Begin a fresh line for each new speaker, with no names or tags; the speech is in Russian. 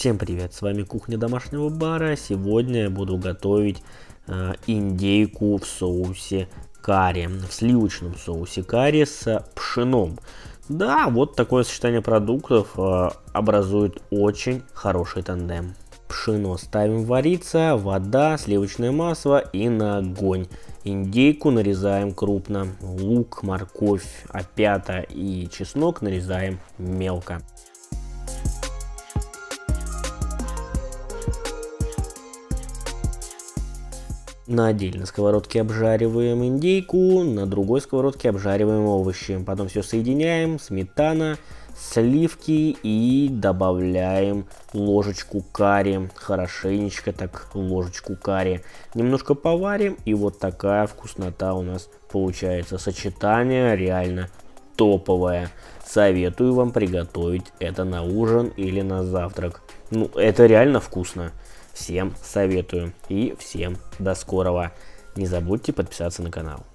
Всем привет, с вами кухня домашнего бара. Сегодня я буду готовить индейку в соусе карри, в сливочном соусе карри с пшеном. Да, вот такое сочетание продуктов образует очень хороший тандем. Пшено ставим вариться, вода, сливочное масло и на огонь. Индейку нарезаем крупно, лук, морковь, опята и чеснок нарезаем мелко. На отдельной сковородке обжариваем индейку, на другой сковородке обжариваем овощи. Потом все соединяем, сметана, сливки и добавляем ложечку карри. Хорошенечко так ложечку карри. Немножко поварим, и вот такая вкуснота у нас получается. Сочетание реально топовое. Советую вам приготовить это на ужин или на завтрак. Ну, это реально вкусно. Всем советую и всем до скорого. Не забудьте подписаться на канал.